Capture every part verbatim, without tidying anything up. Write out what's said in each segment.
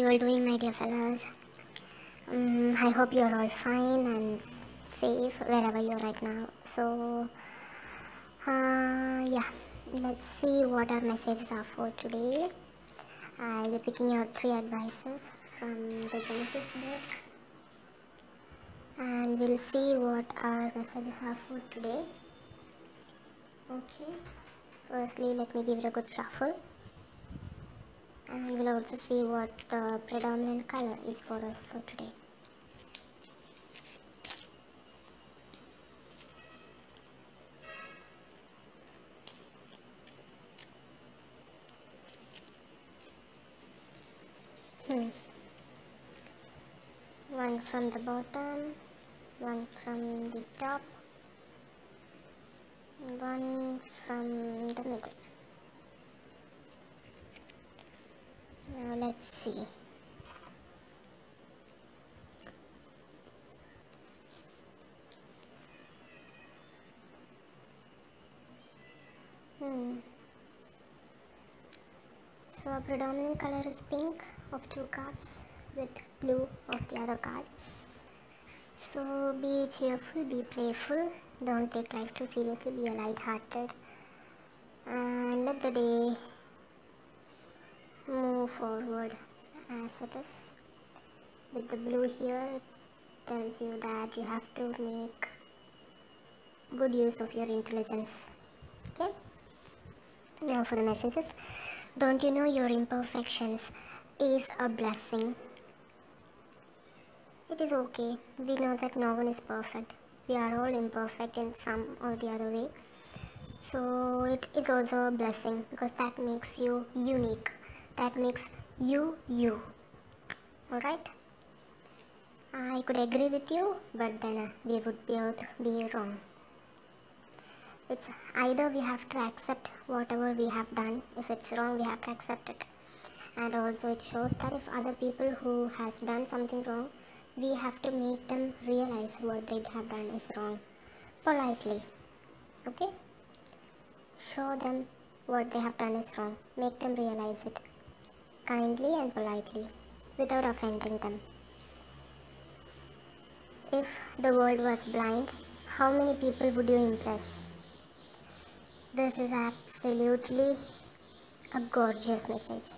you all doing, my dear fellows? Um, I hope you are all fine and safe wherever you are right now. So, uh, yeah, let's see what our messages are for today. I'll be picking out three advices from the Genesis book, and we'll see what our messages are for today. Okay, firstly, let me give it a good shuffle. And we'll also see what the predominant color is for us for today. Hmm. One from the bottom, one from the top, one from the middle. Now let's see. Hmm. So a predominant color is pink of two cards with blue of the other card. So be cheerful, be playful, don't take life too seriously, be a light-hearted, and let the day move forward as it is. With the blue here, it tells you that you have to make good use of your intelligence. Okay? Now for the messages. Don't you know your imperfections is a blessing? It is okay. We know that no one is perfect. We are all imperfect in some or the other way. So it is also a blessing because that makes you unique. That makes you you. Alright? I could agree with you, but then uh, we would both be wrong. It's either we have to accept whatever we have done. If it's wrong, we have to accept it. And also it shows that if other people who has done something wrong, we have to make them realize what they have done is wrong. Politely. Okay? Show them what they have done is wrong. Make them realize it. Kindly and politely. Without offending them. If the world was blind, how many people would you impress? This is absolutely a gorgeous message.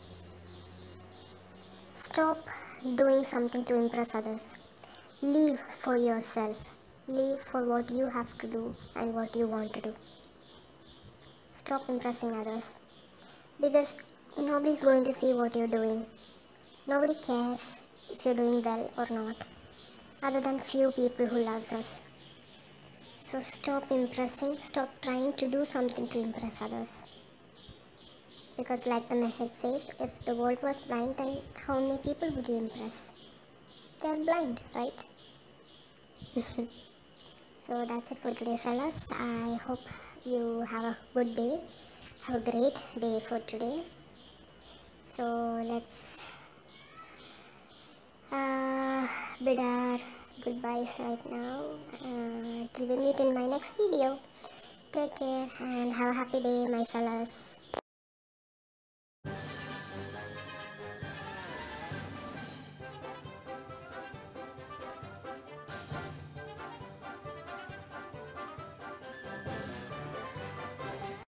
Stop doing something to impress others. Live for yourself. Live for what you have to do and what you want to do. Stop impressing others. Because nobody is going to see what you're doing. Nobody cares if you're doing well or not, other than few people who loves us. So stop impressing, stop trying to do something to impress others. Because like the message says, if the world was blind, then how many people would you impress? They are blind, right? So that's it for today, fellas. I hope you have a good day. Have a great day for today. So let's uh, bid our goodbyes right now. Uh, till we meet in my next video. Take care and have a happy day, my fellas.